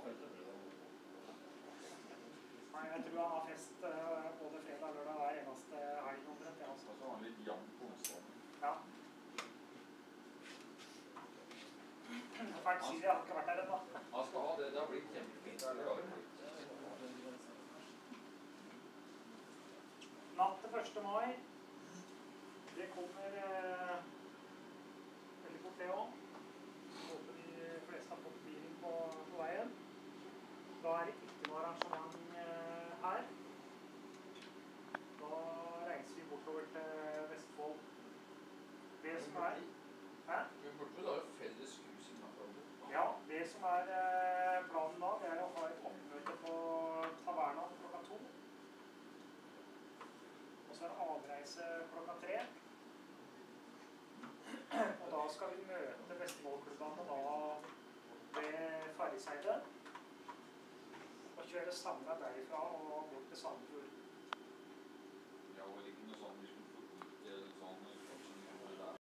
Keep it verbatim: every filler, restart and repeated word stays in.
Nei, jeg tror han har fest både fredag og lørdag hver eneste helg omtrent. Og så har han litt jam på onsdagen. Ja. Fælt sier jeg har ikke vært der ennå. Han skal ha det, det har blitt kjempefint. Natt til første mai. Det kommer eh, veldig fort det også. Håper de fleste har fått bilen på, på veien. Da er det ikke noe arrangement eh, her. Da reiser vi bortover til Vestfold. Det som er... Hæ? Men bortover da er det felles hus i Nattholdet. Ja, det som er eh, planen da, det er å ha et oppmøte på Taverna klokka to. Og så er det avreise klokka tre. Og da skal vi møte Vestfoldklubbene da ved Farriseidet. Og kjøre samlet derifra og bort til Sandefjord.